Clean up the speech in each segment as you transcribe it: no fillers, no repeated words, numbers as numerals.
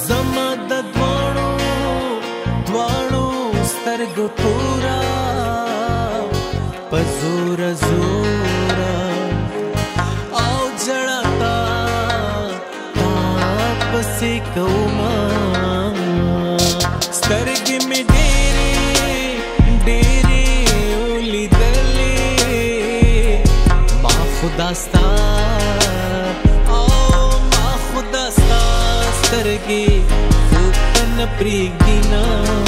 زما د دواړو سترګو پورا په زور زور او جړا تا پسې کوما سترګې مې ډېرې ولیدلې ما خدا ستا سترګې خوب ته نه پرېږدي نه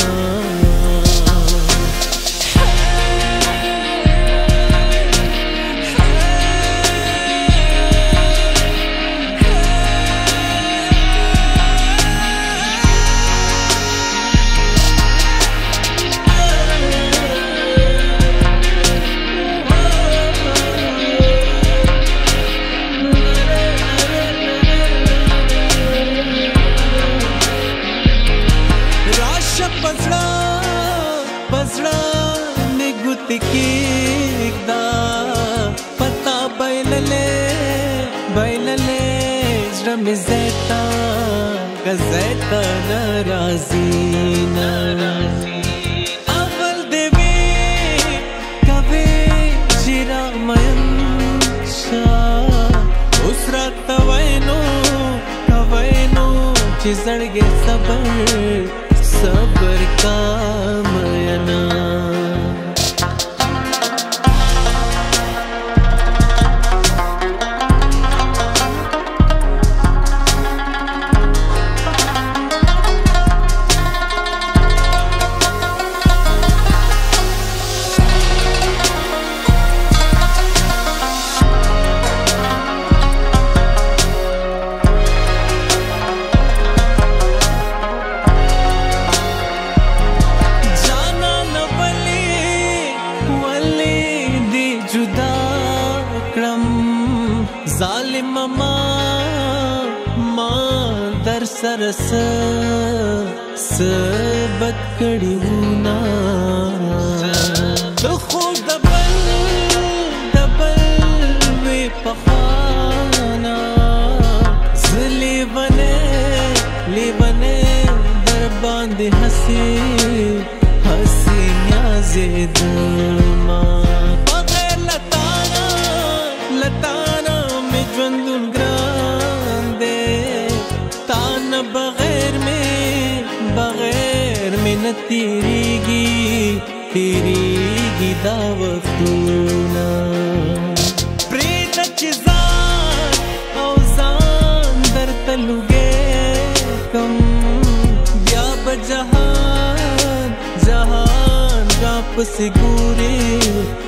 पसड़ा में गुत की एकदा पता बैलले जम ज़ैता गज़ैता नाराज़ीना अवल देवे कवे जिरा मयंशा उसरा तवैनो चिज़ड़गे सबर का मयना ظالم मां दर सरस सबत कड़ी ना तो खुद दबल वे पखाना ज़ली बने दर बांधे हंसी न्याज़े दुमा बगैर लताना ज्वंदुन ग्रांदे तान बगैर में न तेरीगी दावतूना प्रीत चिज़ान औज़ान दर तलुगे कम ब्याब जहान राप से गुरे